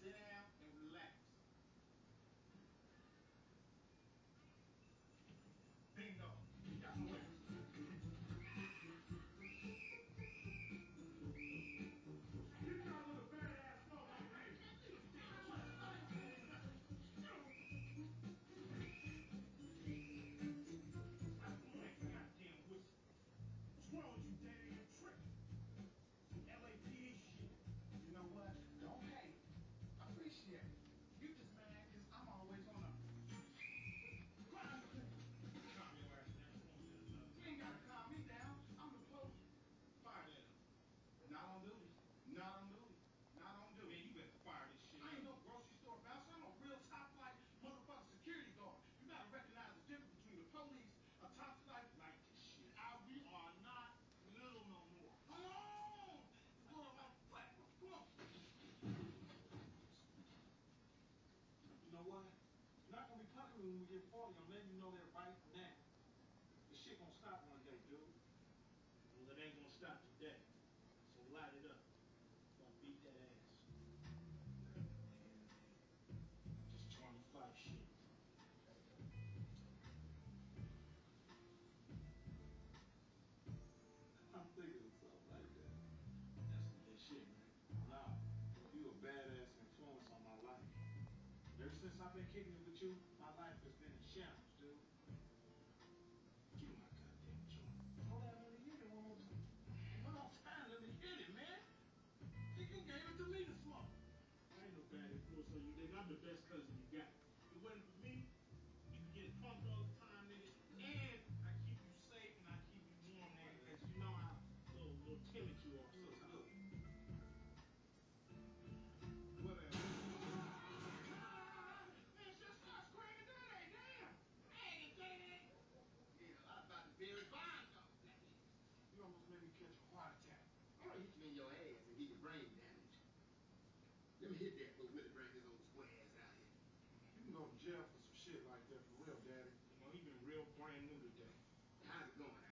Sit down and relax. Bingo. Got my way. You got a little badass dog like me. Goddamn whistle. What's wrong with you, daddy? You're tripping. LAPD shit. You know what? Don't hate. Appreciate it. You just mad because I'm always on a crime scene. Calm your ass down. You ain't got to calm me down. I'm the police. Fire that up. Not on duty. Not on duty. Not on duty. Man, you better fire this shit. I ain't no grocery store bouncer. I'm a real top-flight motherfucking security guard. You gotta recognize the difference between the police, a top-flight like this shit. We are not little no more. Come on! Come on, motherfucker. Come on. You know what? You're not gonna be popular when we get 40. I'm letting you know that right now. This shit gonna stop one day, dude. Well, it ain't gonna stop today. So light it up. Gonna beat that ass. Just 20 flight shit. I'm thinking of something like that. That's some good shit, man. Nah, you a badass influence on my life. Ever since I've been kicking it with you, my life has been in shambles, dude. Give me my goddamn joint. Hold on, let me hit it one more time. One more time, let me hit it, man. Think you gave it to me to smoke. I ain't no bad influence on you, nigga. I'm the best cousin you got. If it wasn't for me, you could get punked all the time, nigga. And I keep you safe and I keep you warm, nigga, because you know how little timid you are. So look. Whatever. Man, just start screaming, daddy, damn. Hey, daddy. Yeah, I thought the Barry Bonds though. You almost made me catch a heart attack. I'm gonna hit you in your ass and get your brain damaged. Let me hit that, but Willie bring his old square ass out here. You can go to jail for some shit like that.